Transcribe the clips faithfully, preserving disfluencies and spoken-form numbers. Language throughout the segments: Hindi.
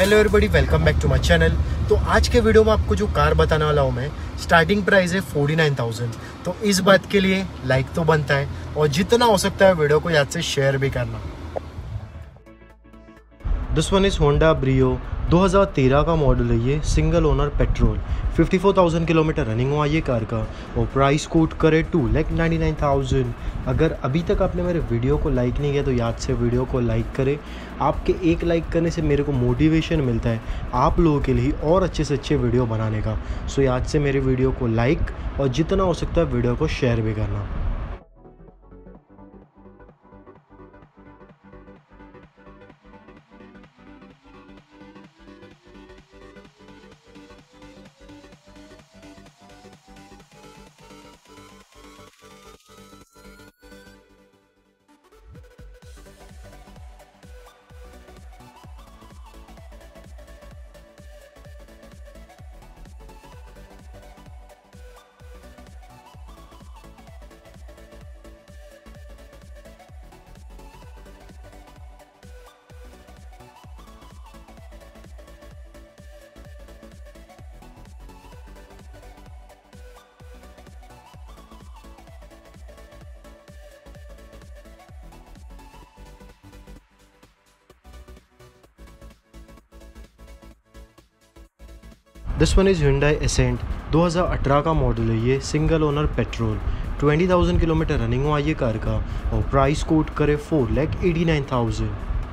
Hello everybody, welcome back to my channel. तो आज के वीडियो में आपको जो कार बताने वाला हूँ मैं, स्टार्टिंग प्राइस है फोर्टी नाइन थाउजेंड। तो इस बात के लिए लाइक तो बनता है और जितना हो सकता है वीडियो को याद से शेयर भी करना। This one is Honda Brio, दो हज़ार तेरह का मॉडल है ये, सिंगल ओनर पेट्रोल, चौवन हज़ार किलोमीटर रनिंग हुआ ये कार का और प्राइस कोट करे two lakh ninety nine thousand. अगर अभी तक आपने मेरे वीडियो को लाइक नहीं किया तो याद से वीडियो को लाइक करें। आपके एक लाइक करने से मेरे को मोटिवेशन मिलता है आप लोगों के लिए और अच्छे से अच्छे वीडियो बनाने का। सो याद से मेरे वीडियो को लाइक और जितना हो सकता है वीडियो को शेयर भी करना। This one is Hyundai Accent, दो हज़ार अठारह का मॉडल है ये, single owner petrol, twenty thousand kilometre running हुआ ये कार का और प्राइस कोट करे four lakh eighty nine thousand.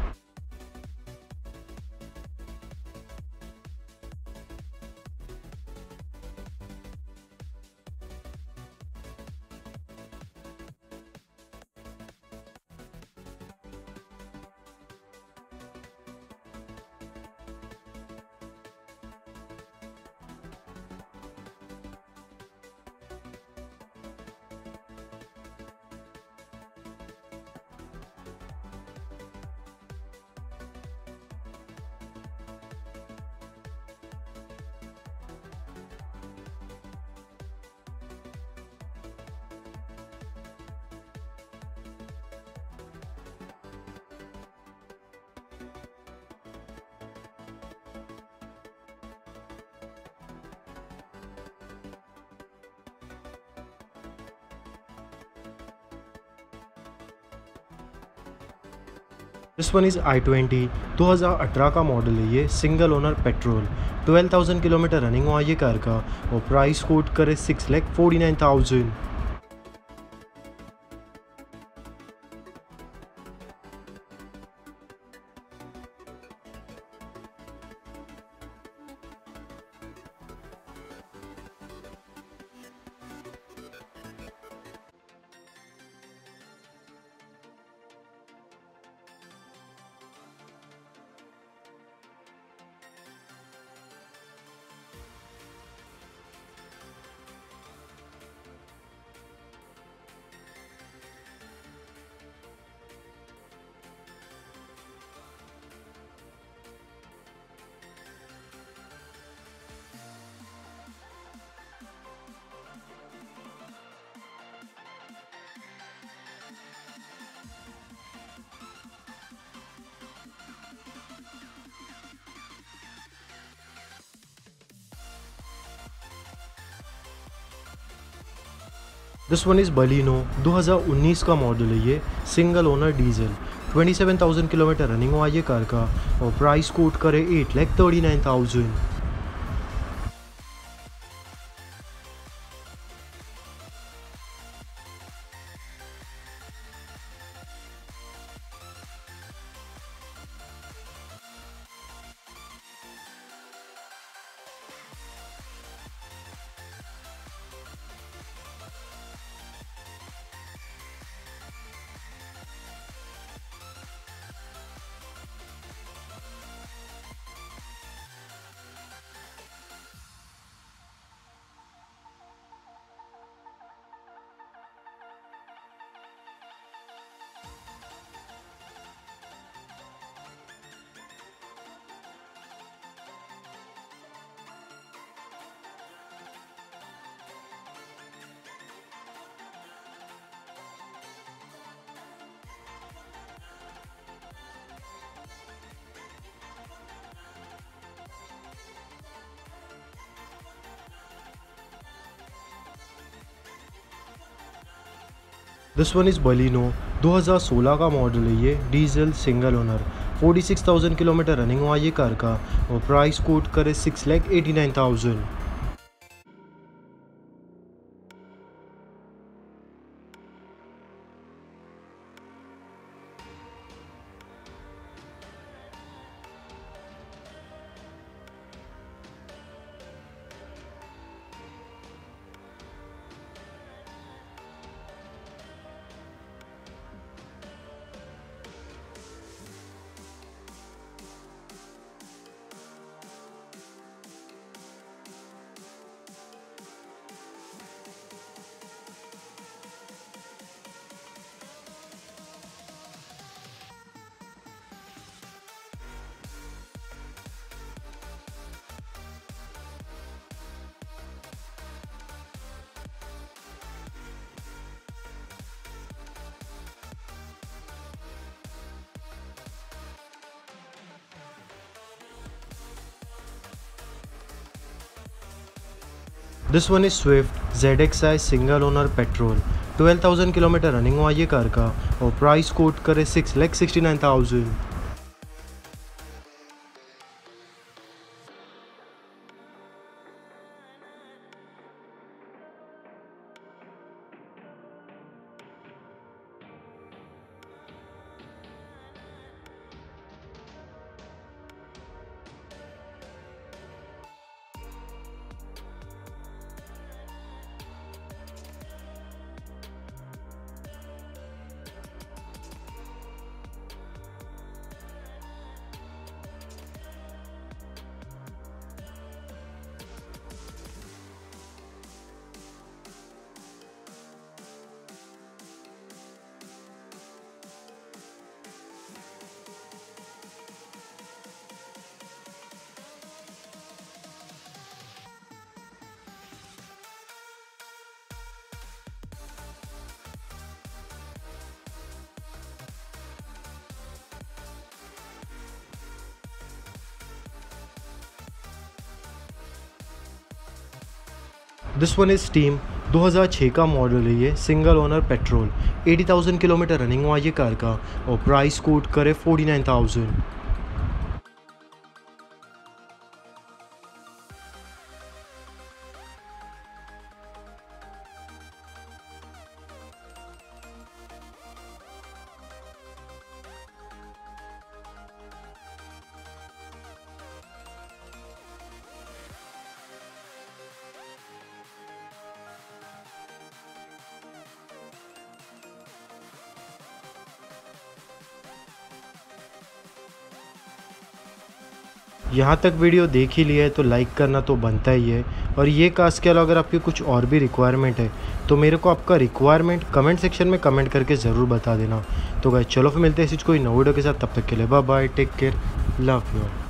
This one is i twenty, दो हज़ार अठारह का मॉडल है ये, single owner petrol, twelve thousand kilometre running हुआ ये कार का और प्राइस कोट करे six lakh forty nine thousand. This one is Baleno, दो हज़ार उन्नीस का मॉडल है ये, single owner diesel, twenty seven thousand kilometre running हुआ ये कार का और प्राइस कोट करे eight lakh thirty nine thousand. This one is Baleno, दो हज़ार सोलह का मॉडल है ये, डीजल सिंगल ओनर। छियालीस हज़ार किलोमीटर रनिंग हुआ ये कार का और प्राइस कोट करे six lakh eighty nine thousand. This one is Swift Z X I single owner petrol, twelve thousand kilometre running हुआ ये कार का और प्राइस कोट करे six lakh sixty nine thousand. This one is Esteem, दो हज़ार छह का मॉडल है ये, सिंगल ओनर पेट्रोल, अस्सी हज़ार किलोमीटर रनिंग हुआ ये कार का और प्राइस कोट करे फोर्टी नाइन थाउजेंड। यहाँ तक वीडियो देख ही लिया है तो लाइक करना तो बनता ही है। और ये कार्स के अलावा अगर आपकी कुछ और भी रिक्वायरमेंट है तो मेरे को आपका रिक्वायरमेंट कमेंट सेक्शन में कमेंट करके ज़रूर बता देना। तो गाइस चलो फिर मिलते हैं इसी कोई नई वीडियो के साथ, तब तक के लिए bye bye, take care, love you.